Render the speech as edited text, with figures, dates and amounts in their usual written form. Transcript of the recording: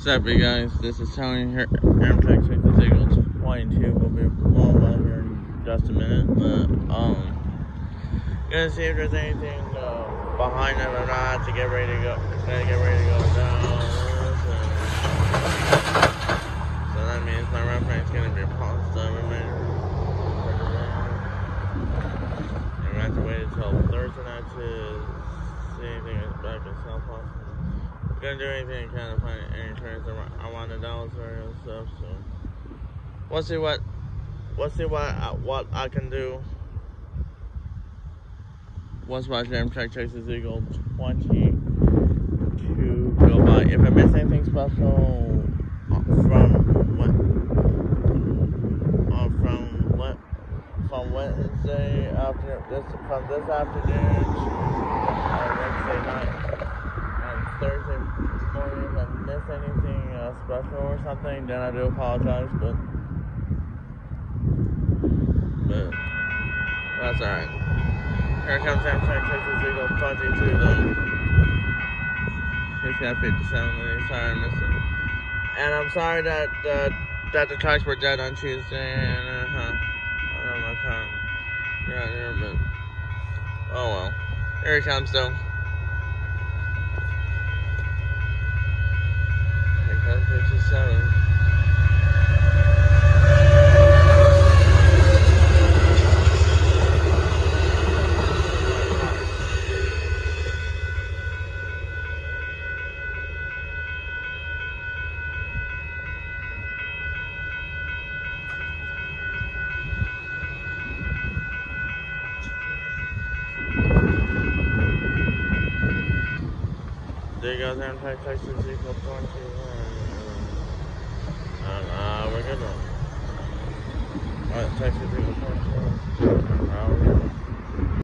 What's up, you guys? This is Tony here. Amtrak Texas Eagles 22 will be blowing by here in just a minute, but gonna see if there's anything behind them or not to get ready to go. Gotta get ready to go down. So that means my reference is gonna be paused. I'm gonna have to wait until Thursday night to see anything back in South Boston. Gonna do anything to kind of find any trains around the Dallas area and stuff. So we'll see what I can do. Once watching Amtrak Texas Eagle 22 go by. If I miss anything special from Wednesday from this afternoon, Wednesday night. Thursday morning, if I miss anything special or something, then I do apologize, but that's alright. Here comes Amtrak Texas Eagle 22 though. He's got 57 minutes. Sorry I missed it. And I'm sorry that the tracks were dead on Tuesday, and I don't know my time. Yeah, here, but oh well. Here he comes though. 57. There goes Amtrak Texas Eagle 21. We're good now. Alright, Texas Eagle 21.